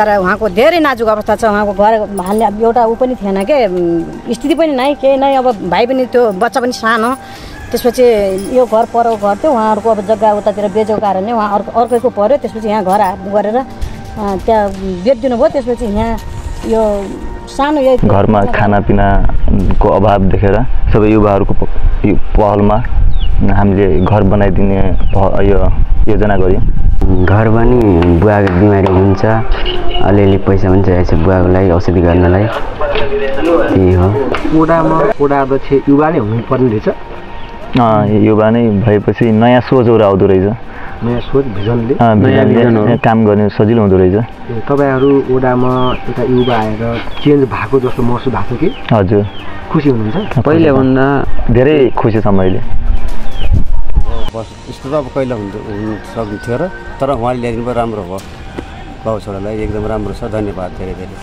तर उहाँको धेरै नाजुक अवस्था छ। उहाँको घर हाल्ने एउटा ऊ पनि थिएन के स्थिति पनि नै केही नै। अब भाइ पनि त्यो बच्चा पनि सानो। त्यसपछि यो घर परको घर थियो उहाँहरूको अब जग्गा उतातिर बेचेको कारणले उहाँ अर्कैको पर्यो। त्यसपछि यहाँ घर गरेर त्यहाँ बेचिदिनु भयो। त्यसपछि यहाँ यो सानो यही घरमा खानापिनाको अभाव देखेर सबै युवाहरूको पहलमा हामीले घर बनाइदिने यो योजना गर्यौँ। घर पनि बुवाको बिमारी हुन्छ, अलिअलि पैसा पनि चाहिएको छ बुवाको लागि औषधि गर्नलाई। त्यही हो। वडा अध्यक्ष युवा नै हुनुपर्ने रहेछ। युवा नै भएपछि नयाँ सोचहरू आउँदो रहेछ। नयाँ सोच भिजनले काम गर्ने सजिलो हुँदो रहेछ। तपाईँहरू वडामा एउटा युवा आएर चेन्ज भएको जस्तो महसुस भएको कि? हजुर। खुसी हुनुहुन्छ? पहिलेभन्दा धेरै खुसी छ मैले। बस यस्तो त अब कहिले हुनु सक्थ्यो र तर उहाँले ल्याइदिनु पनि राम्रो भयो। बाउ छोरालाई एकदम राम्रो छ। धन्यवाद धेरै धेरै।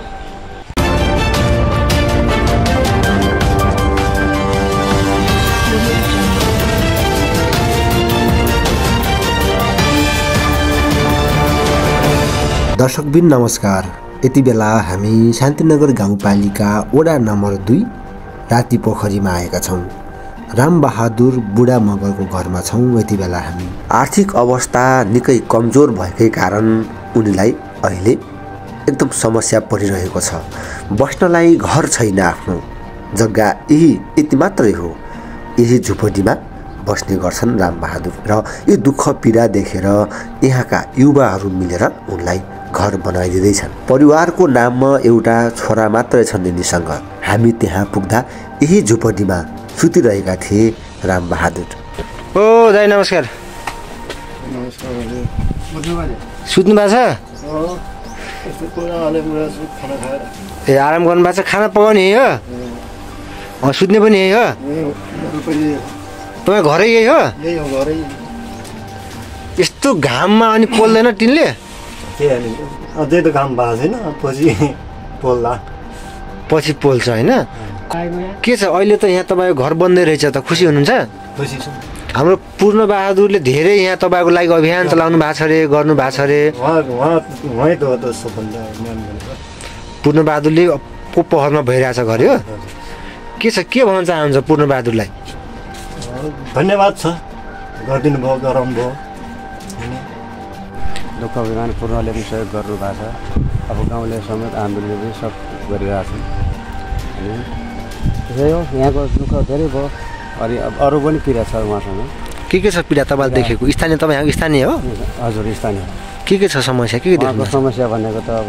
दर्शकबिन नमस्कार। यति बेला हामी शान्तिनगर गाउँपालिका वडा नम्बर 2 राति पोखरीमा आएका छौँ। रामबहादुर बुढा मगरको घरमा छौँ। यति बेला हामी आर्थिक अवस्था निकै कमजोर भएकै कारण उनीलाई अहिले एकदम समस्या परिरहेको छ। बस्नलाई घर छैन, आफ्नो जग्गा यति मात्रै हो। यही झुपडीमा बस्ने गर्छन् रामबहादुर र यो दुःख पीडा देखेर यहाँका युवाहरू मिलेर उनलाई घर बनाइदिँदैछन्। परिवारको नाममा एउटा छोरा मात्रै छन् यिनीसँग। हामी त्यहाँ पुग्दा यही झुपडीमा सुतिरहेका थिए रामबहादुर। ओ दाइ नमस्कार। सुत्नु भएको छ? ए आराम गर्नु भएको छ? खाना पकाउने यही हो? सुत्ने पनि यही हो? तपाईँ घरै यही हो? यस्तो घाममा अनि पोल्दैन टिनले? त्यही त काम भएको छैन, पछि पोल्छ होइन? के छ अहिले त यहाँ तपाईँको घर बन्दै रहेछ त, खुसी हुनुहुन्छ? खुसी छु। हाम्रो पूर्ण बहादुरले धेरै यहाँ तपाईँको लागि अभियान चलाउनु भएको छ अरे, गर्नु भएको छ अरे। पूर्ण बहादुरले पहलमा भइरहेछ घर यो। के छ, के भन्न चाहनुहुन्छ पूर्ण बहादुरलाई? धन्यवाद छ, गरिदिनु भयो, गराउनु भयो। दुःख अभिमान पूर्णले पनि सहयोग गर्नुभएको छ। अब गाउँले समेत आन्दोलनले पनि सब गरिरहेछन्। अनि त्यही हो, यहाँको दुःख धेरै भयो। अनि अब अरू पनि पीडा छ उहाँसँग। के छ पीडा तपाईँले देखेको? स्थानीय, तपाईँ यहाँको स्थानीय हो? हजुर स्थानीय। के छ समस्या? के देख्नु? समस्या भनेको त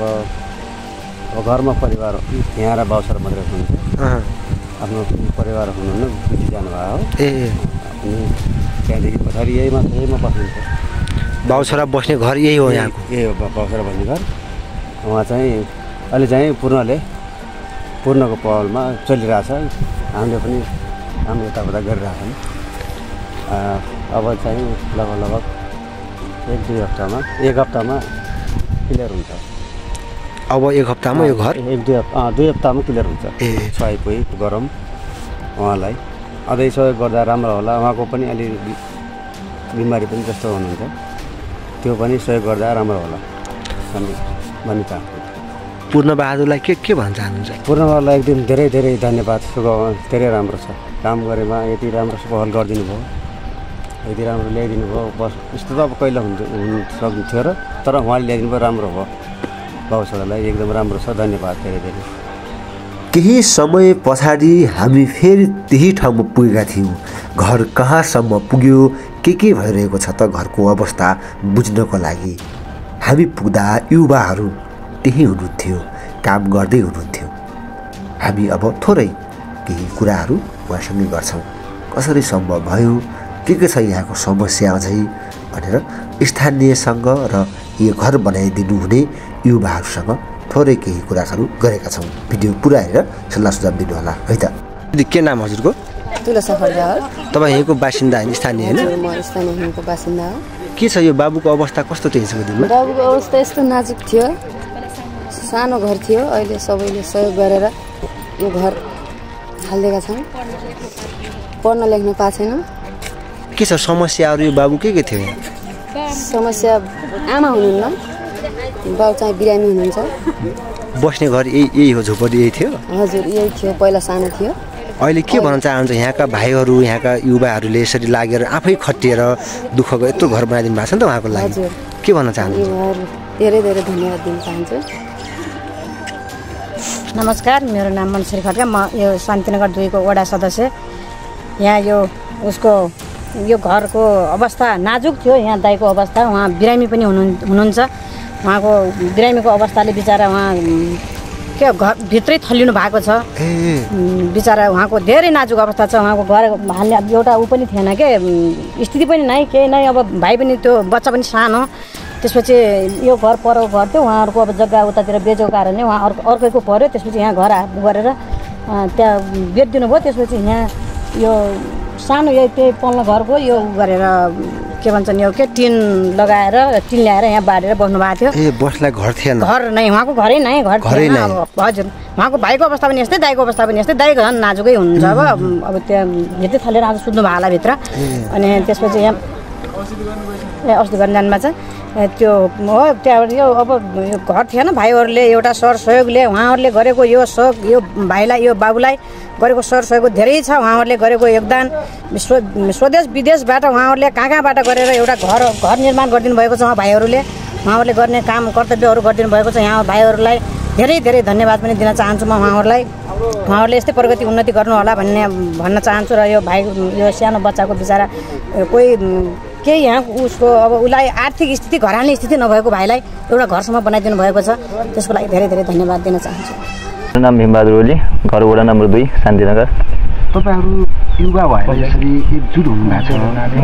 अब घरमा परिवार यहाँ र बाउ छोरा मात्रै हुनुहुन्छ। आफ्नो परिवार हुनुहुन्न, बिति जानुभयो। अनि त्यहाँदेखि पछाडि यहीमा बस्नुहुन्छ। बाउ छोरा बस्ने घर यही हो यहाँको? यही हो बाउ छोरा बस्ने घर। उहाँ चाहिँ अहिले चाहिँ पूर्णको पहलमा चलिरहेछ। हामीले पनि हाम्रो यताउता गरिरहेछौँ। अब चाहिँ लगभग 1-2 हप्तामा क्लियर हुन्छ। अब 1 हप्तामा यो घर 2 हप्तामा क्लियर हुन्छ। सहयोग गरौँ उहाँलाई। अझै सहयोग गर्दा राम्रो होला। उहाँको पनि अलि बिमारी पनि जस्तो हुनुहुन्छ, त्यो पनि सहयोग गर्दा राम्रो होला भन्ने चाहन्छु। पूर्ण बहादुरलाई के भन्न चाहनुहुन्छ? पूर्ण बहादुरलाई एकदम धेरै धेरै धन्यवाद। धेरै राम्रो छ काम गरेमा। यति राम्रो पहल गरिदिनु भयो, यति राम्रो ल्याइदिनु भयो। बस यस्तो त अब कहिले हुनु सक्थ्यो र तर उहाँले ल्याइदिनु भयो, राम्रो भयो। बाउ छोरालाई एकदम राम्रो छ। धन्यवाद धेरै धेरै। केही समय पछाडि हामी फेरि त्यही ठाउँमा पुगेका थियौँ। घर कहाँसम्म पुग्यो, के भइरहेको छ त घरको अवस्था बुझ्नको लागि। हामी पुग्दा युवाहरू त्यही हुनुहुन्थ्यो, काम गर्दै हुनुहुन्थ्यो। हामी अब थोरै केही कुराहरू उहाँसँगै गर्छौँ। कसरी सम्भव भयो, के छ यहाँको समस्या अझै भनेर स्थानीयसँग र यो घर बनाइदिनु हुने युवाहरूसँग थोरै केही कुराहरू गरेका छौँ। भिडियो पुरा हेरेर सल्लाह सुझाव दिनुहोला है त। के नाम हजुरको? तुलसा खड्का हो। तपाईँ यहीँको बासिन्दा होइन, स्थानीय होइन? म स्थानीय यहीँको बासिन्दा हो। के छ यो बाबुको अवस्था कस्तो थियो यसको दिनमा? बाबुको अवस्था यस्तो नाजुक थियो, सानो घर थियो। अहिले सबैले सहयोग गरेर यो घर हालिदिएका छन्। पढ्न लेख्न पाएको छैन। के छ समस्याहरू यो बाबु? के थियो? समस्या आमा हुनुहुन्न, बाउ चाहिँ बिरामी हुनुहुन्छ। बस्ने घर यही हो, झोपडी यही थियो? हजुर यही थियो, पहिला सानो थियो। अहिले के भन्न चाहनुहुन्छ यहाँका भाइहरू, यहाँका युवाहरूले यसरी लागेर आफै खटिएर दुःखको यत्रो घर बनाइदिनु भएको छ नि त उहाँको लागि, के भन्न चाहनुहुन्छ? धेरै धेरै धन्यवाद दिन चाहन्छु। नमस्कार, मेरो नाम मनश्री खड्का, म यो शान्तिनगर 2 को वडा सदस्य। यहाँ यो उसको यो घरको अवस्था नाजुक थियो। यहाँ दाइको अवस्था, उहाँ बिरामी पनि हुनुहुन्छ। उहाँको बिरामीको अवस्थाले बिचरा उहाँ के घर भित्रै थलिनु भएको छ। बिचरा उहाँको धेरै नाजुक अवस्था छ। उहाँको घर हाल्ने एउटा ऊ पनि थिएन के, स्थिति पनि नै केही नै। अब भाइ पनि त्यो बच्चा पनि सानो। त्यसपछि यो घर परको घर थियो, उहाँहरूको अब जग्गा उतातिर बेचेको कारणले उहाँ अर्कैको पऱ्यो। त्यसपछि यहाँ घर गरेर त्यहाँ बेचिदिनु भयो। त्यसपछि यहाँ यो सानो यो त्यही पल्लो घरको यो गरेर के भन्छन् यो के टिन लगाएर टिन ल्याएर यहाँ बाँडेर बस्नु भएको थियो। बस्लाई घर थिएन? घर नै, उहाँको घरै नै घर थिएन। अब हजुर, उहाँको भाइको अवस्था पनि यस्तै, दाइको अवस्था पनि यस्तै। दाइ झन् नाजुकै हुनुहुन्छ। अब त्यहाँ भित्रै थलेर आज सुत्नु भयो होला भित्र। अनि त्यसपछि यहाँ अस्ति गर्न जानुमा चाहिँ त्यो हो, त्यहाँबाट यो अब यो घर थिएन। भाइहरूले एउटा सहयोगले उहाँहरूले गरेको यो सहयोग, यो भाइलाई यो बाबुलाई गरेको सहयोग धेरै छ। उहाँहरूले गरेको योगदान स्वदेश विदेशबाट उहाँहरूले कहाँबाट गरेर एउटा घर निर्माण गरिदिनु भएको छ। भाइहरूले उहाँहरूले गर्ने काम कर्तव्यहरू गरिदिनु भएको छ। यहाँ भाइहरूलाई धेरै धेरै धन्यवाद पनि दिन चाहन्छु म उहाँहरूलाई। उहाँहरूले यस्तै प्रगति उन्नति गर्नु होला भन्न चाहन्छु। र यो भाइ यो सानो बच्चाको बिचरा कोही केही यहाँ उसको अब उसलाई आर्थिक स्थिति, घरानी स्थिति नभएको भाइलाई एउटा घरसम्म बनाइदिनु भएको छ। त्यसको लागि धेरै धेरै धन्यवाद दिन चाहन्छु। मेरो नाम भीमबहादुर ओली, घर वडा नम्बर 2 शान्तिनगर। तपाईँहरू युवा भएर यसरी एकजुट हुनुभएको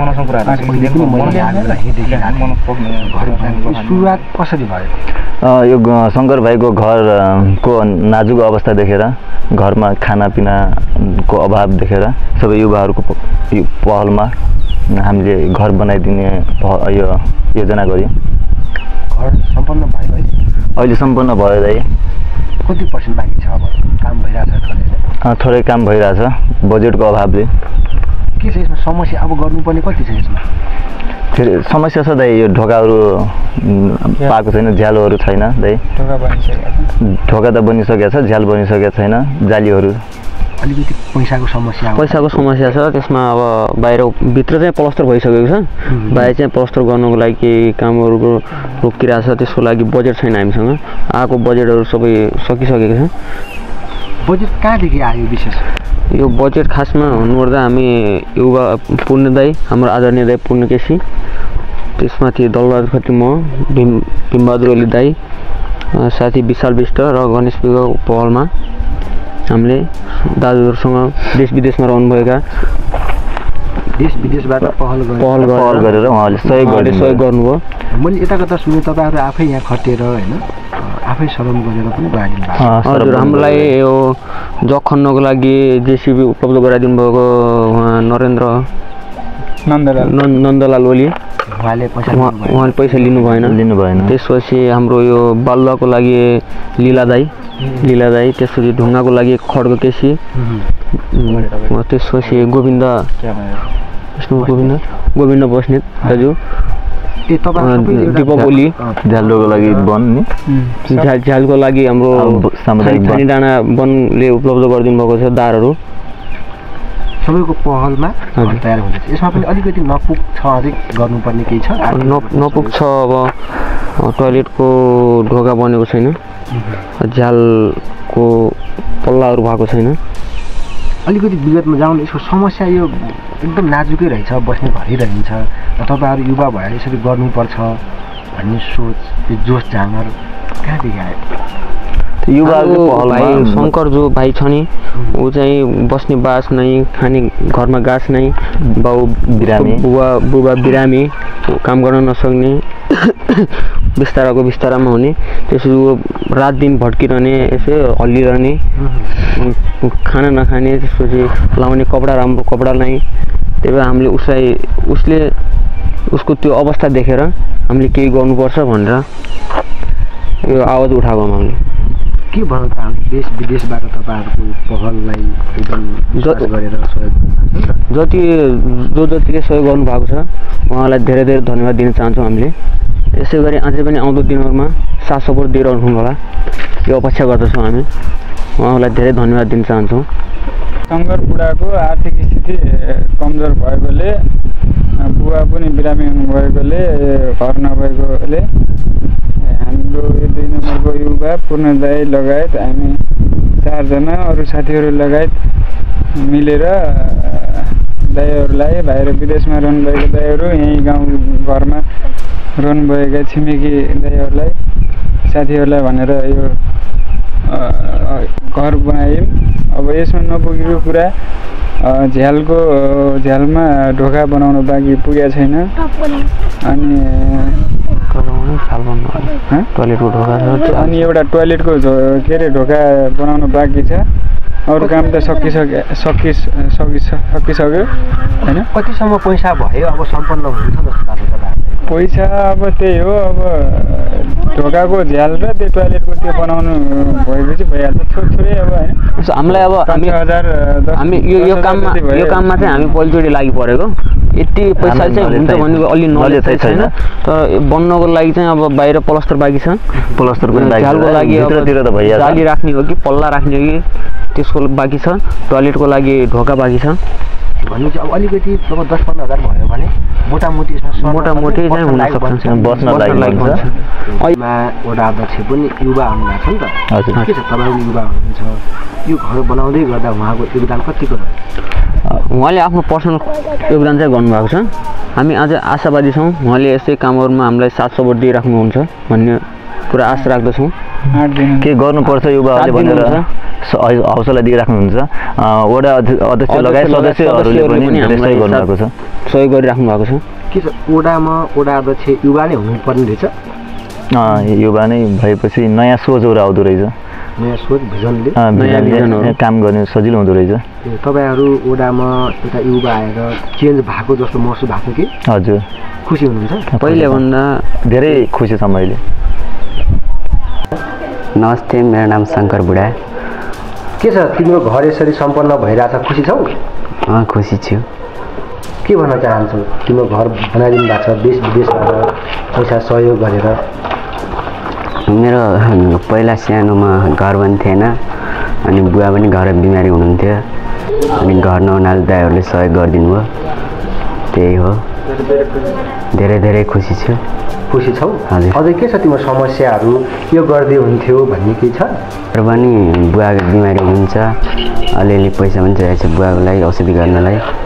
छ, सुरुवात कसरी भयो? यो शङ्कर भाइको घरको नाजुक अवस्था देखेर, घरमा खानापिनाको अभाव देखेर सबै युवाहरूको पहलमा हामीले घर बनाइदिने यो योजना गऱ्यौँ। घर सम्पन्न भयो अहिले सम्पन्न भयो दाइ। कति % बाँकी छ? अब काम भइरहेछ? थोरै काम भइरहेछ बजेटको अभावले। के छ यसमा समस्या? अब गर्नुपर्ने कति छ यसमा? फेरि समस्या छ दाइ, यो ढोकाहरू पाएको छैन, झ्यालोहरू छैन दाइ। ढोका त बनिसकेको छ, झ्याल बनिसकेको छैन, जालीहरू। अलिकति पैसाको समस्या छ त्यसमा। अब बाहिर भित्र चाहिँ प्लस्टर भइसकेको छ, बाहिर चाहिँ प्लस्टर गर्नको लागि केही कामहरूको रोकिरहेको छ। त्यसको लागि बजेट छैन हामीसँग। आएको बजेटहरू सबै सकिसकेको छ। बजेट कहाँदेखि आयो विशेष? यो बजेट खासमा भन्नुपर्दा हामी युवा पुण्य दाई, हाम्रो आदरणीय दाई पुण्य केसी, त्यसमाथि दलबहादुर खत्री, म भीमबहादुर ओली दाई, साथी विशाल विष्ट र गणेश विगको पहलमा हामीले दाजुहरूसँग देश विदेशमा रहनुभएका देश विदेशबाट पहल गरेर उहाँले सहयोग गर्नुभयो। मैले यता कता सुने तपाईँहरू आफै यहाँ खटेर होइन, आफै श्रम गरेर पनि बाँडिनु भएको? हजुर, हामीलाई यो जग खन्नको लागि जेसिबी उपलब्ध गराइदिनु भएको उहाँ नरेन्द्र नन्दलाल ओली, उहाँले पैसा लिनु भएन। त्यसपछि हाम्रो यो बालुवाको लागि लीला दाई, त्यसपछि ढुङ्गाको लागि खड्ग केसी, त्यसपछि गोविन्द बस्नेत दाजु, दीपक ओली, झ्यालको लागि झ्यालको लागि हाम्रो सामुदायिक डाँडा वनले उपलब्ध गरिदिनु भएको छ दारहरू। सबैको पहलमा तयार हुँदैछ। यसमा पनि अलिकति नपुग छ, अझै गर्नुपर्ने केही छ? नपुग छ। अब टोयलेटको ढोका बनेको छैन, झ्यालको पल्लाहरू भएको छैन। अलिकति विगतमा जाउँ, यसको समस्या यो एकदम नाजुकै रहेछ, बस्ने भइरहन्छ। तपाईँहरू युवा भएर यसरी गर्नुपर्छ भन्ने सोच, यो जोस जाँगर कहाँदेखि आयो? भाइ शङ्कर जो भाइ छ नि, ऊ चाहिँ बस्ने बास नै, खाने घरमा गाँस नै, बुबा बिरामी, काम गर्न नसक्ने, बिस्तारामा हुने। त्यसपछि ऊ रात दिन भट्किरहने, यसो हल्लिरहने, खाना नखाने, त्यसपछि लाउने कपडा राम्रो कपडा नै। त्यही भएर हामीले उसको त्यो अवस्था देखेर हामीले केही गर्नुपर्छ भनेर यो आवाज उठाएको हामीले। के भन्न चाहन्छु, देश विदेशबाट तपाईँहरूको पहललाई एकदम गरेर सहयोग जतिले सहयोग गर्नुभएको छ उहाँलाई धेरै धेरै धन्यवाद दिन चाहन्छौँ हामीले। यसै गरी अझै पनि आउँदो दिनहरूमा साथ सपोर्ट दिइरहनु होला यो अपेक्षा गर्दछौँ हामी। उहाँहरूलाई धेरै धन्यवाद दिन चाहन्छौँ। शङ्कर बुढाको आर्थिक स्थिति कमजोर भएकोले बुवा पनि बिरामी हुनुभएकोले घर नभएकोले हाम्रो यो 2 नम्बरको युवा पूर्ण दाई लगायत हामी 4 जना अरू साथीहरू लगायत मिलेर दाइहरूलाई बाहिर विदेशमा रहनुभएको दाइहरू यहीँ गाउँ घरमा रहनुभएका छिमेकी दाइहरूलाई साथीहरूलाई भनेर यो घर बनायौँ। अब यसमा नपुगेको कुरा झ्यालमा ढोका बनाउन बाँकी पुगेको छैन। अनि टोयलेटको ढोका छ अनि एउटा टोयलेटको के अरे ढोका बनाउन बाँकी छ। अरू काम त सकिसक्यो होइन। कतिसम्म पैसा भयो अब सम्पन्न हुन्छ जस्तो लाग्छ तपाईहरुलाई? पैसा अब त्यही हो, अब ढोकाको झ्याल र त्यो टोयलेटको त्यो बनाउनु भएपछि भइहाल्छ थोरै अब होइन। हामीलाई अब हामी यो काममा चाहिँ हामी पहिलोचोटि लागि परेको। यति पैसा चाहिँ हुन्छ भनेको अलि नलेज चाहिँ छैन। तर बन्नको लागि चाहिँ अब बाहिर प्लास्टर बाँकी छ। प्लास्टर पनि बाँकी छ। झ्यालको लागि भित्रतिर त भइहाल्छ। जाली राख्ने हो कि पल्ला राख्ने हो कि त्यसको बाँकी छ। टोयलेटको लागि ढोका बाँकी छ। भनेपछि अब अलिकति अब 10-15 हजार भयो भने मोटामोटी यसमा मोटामोटी चाहिँ हुन सक्छ बस्न लागि हुन्छ। अहिले वडा अध्यक्ष पनि युवा हुनुभएको छ नि त। हजुर के छ तपाईहरु युवा हुनुहुन्छ, यो घर बनाउँदै गर्दा उहाँको योगदान कतिको भयो? उहाँले आफ्नो पर्सनल योगदान चाहिँ गर्नुभएको छ। हामी आज आशावादी छौँ उहाँले यस्तै कामहरुमा हामीलाई साथ सपोर्ट दिइराख्नुहुन्छ भन्ने पुरा आशा राख्दछौँ। के गर्नुपर्छ युवाहरूले भनेर हौसला दिइराख्नुहुन्छ। वडा अध्यक्ष लगायत सदस्यहरूले पनि धेरै सहयोग गर्नुभएको छ, सहयोग गरिराख्नु भएको छ। के छ वडामा वडा अध्यक्ष युवा नै हुनुपर्ने रहेछ? युवा नै भएपछि नयाँ सोचहरू आउँदो रहेछ। नयाँ सोच भिजनले काम गर्ने सजिलो हुँदो रहेछ। तपाईहरु वडामा एउटा युवा आएर चेन्ज भएको जस्तो महसुस भएको कि? हजुर खुसी हुनुहुन्छ? पहिले भन्दा धेरै खुसी छ मैले। नमस्ते, मेरो नाम शङ्कर बुढा। के छ तिम्रो घर यसरी सम्पन्न भइरहेछ, खुसी छौ? खुसी छु। के भन्न चाहन्छौ? तिम्रो घर बनाइदिनु भएको छ देश विदेशबाट पैसा सहयोग गरेर। मेरो पहिला सानोमा घर पनि थिएन अनि बुवा पनि घर बिमारी हुनुहुन्थ्यो अनि घर नहुनाले दाइहरूले सहयोग गरिदिनु भयो। त्यही हो, धेरै धेरै खुसी छु। खुसी छौ? हजुर। अझै के छ तिम्रो समस्याहरू यो गर्दै हुन्थ्यो भन्ने केही छ? पनि बुवा बिमारी हुनुहुन्छ, अलिअलि पैसा पनि चाहिएको छ बुवाको लागि औषधि गर्नलाई।